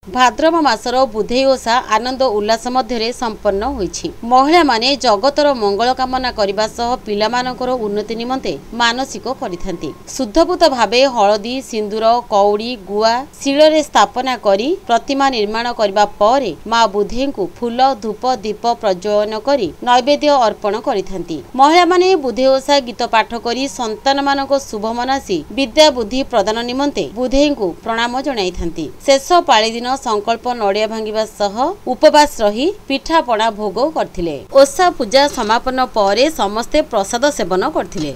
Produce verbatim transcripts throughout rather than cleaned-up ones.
भाद्रव मासर बुधेई ओषा आनंद उल्लास मध्य संपन्न होईछि। महिला माने जगतर मंगल कामना करबा सह पिलामानकर उन्नति निमंते मानसिक करिथांती। शुद्धभूत भावे हळदी सिंदूर कौड़ी गुआ शिଳରେ स्थापना करी प्रतिमा निर्माण करबा परे मां बुधेई को फूल धूप दीप प्रज्वलन करी नैवेद्य अर्पण करिथांती। महिला माने बुधेई ओषा गीत पाठ करी संतान मानक शुभ मनासी विद्या बुद्धि प्रदान निमंते बुधेई को प्रणाम जणाइथांती। शेष पाळी दिन संकल्प नड़िया भांगिबा सह उपवास रही पिठा पणा भोग करथिले। ओषा पूजा समापन परे समस्ते प्रसाद सेवन करथिले।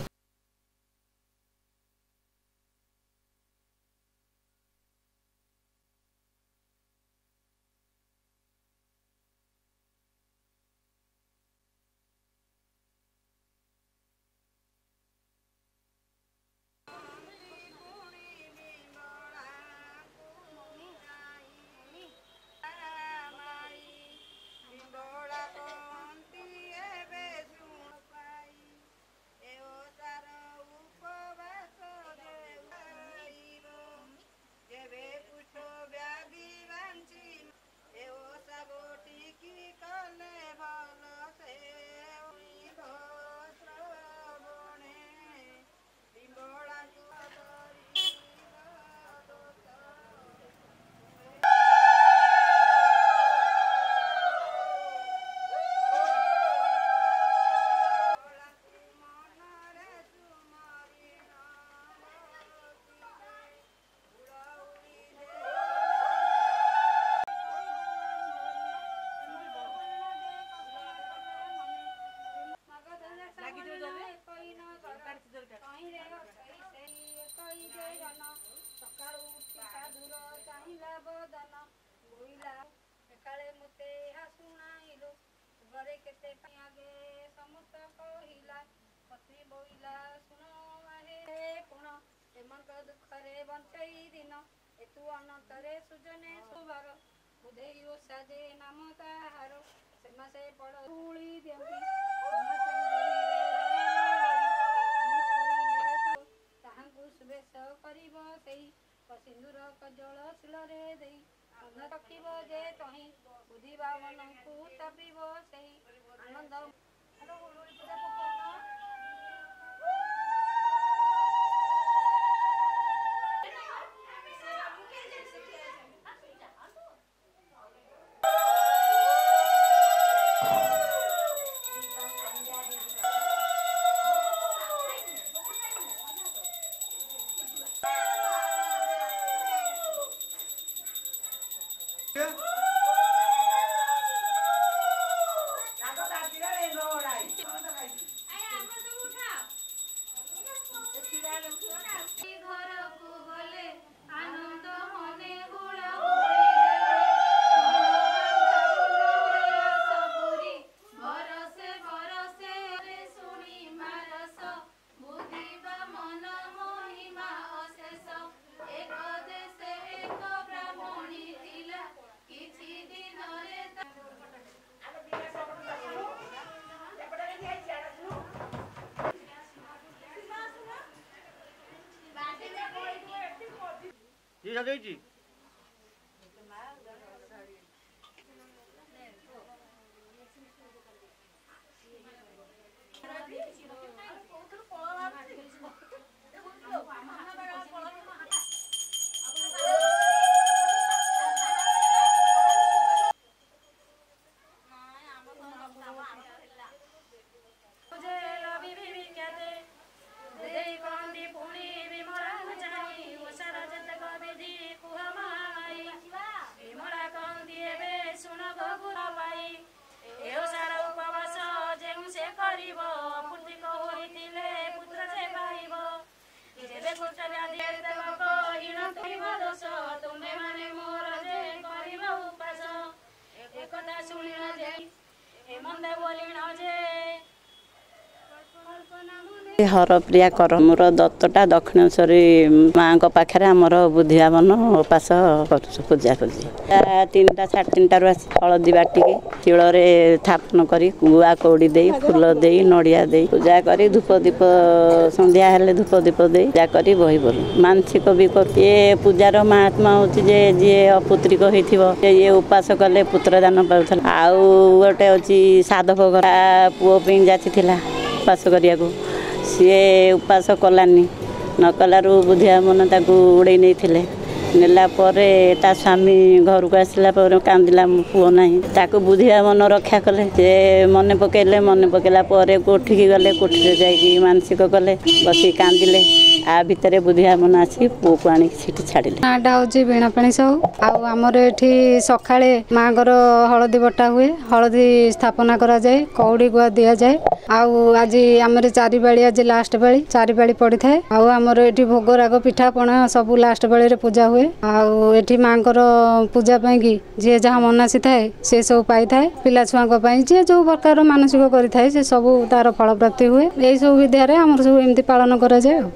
दुखरे बंचई दिन एतु अनंतरे सुजने सुबार बुधेई ओषा जे नाम ताहार सेमासे पड़ धूली देवी ताहांकु सुबेश करिब सेई सिंदूर कजल शिଳରେ देई अन्न रखिब जे तही बुधिबा मनकु तपिब सेई आनंद जी पुणी विमला जानी ओषार जतक विधि कुह हरप्रिया कर मोर दत्तटा दक्षिणेश्वरी माँ पाखे आमर बुद्धिभावन उपास कर पूजा कर तीन टा साढ़े तीन टार हलदी बाटिके तिल स्थापन कर गुआ कौड़ी दे फूल दे नड़िया दे पूजा कर धूप दीप संध्या हेले धूप दीप दे पूजा कर बही बोलू मानसिक भी कर ये पूजार महात्मा हूँ जे जी अपुत्रिक होता ये उपास कले पुत्र दान पाला आउ गोटे अच्छी साधक घर पुओ जाती उपास करने को सी उपास कलानी न कलु बुद्धिभावन उड़े नहीं नेला ता स्वामी घर को आसला कांदिला पुओ ना ताको बुद्धिभावन रक्षा कले से मन पकेले मन पकेला कोठी गले कोठी जाकि मानसिक कले बस कांदिले आ भितर बुद्धिभावन आसी पुओ को आनी छाड़े नाटा हूँ वीणापाणी साहू आमर ये सकाଳେ माँगर हलदी बटा हुए हलदी स्थापना करा जाए कौड़ी गुआ दि जाए आज आम चारि बाड़ी आज लास्ट बाड़ी चारि बाड़ी पड़ी थाए आमर ये भोग राग पिठा पणा सब लास्ट बाड़ी पूजा हुए आठी माँकर पूजा कि जी जहाँ मनासी थाए से सब पाई थाए पिला छुआ जी जो प्रकार मानसिक करें से सब तार फल प्राप्ति हुए यही सब विद्यारे आम सब एमती पालन करा जाए।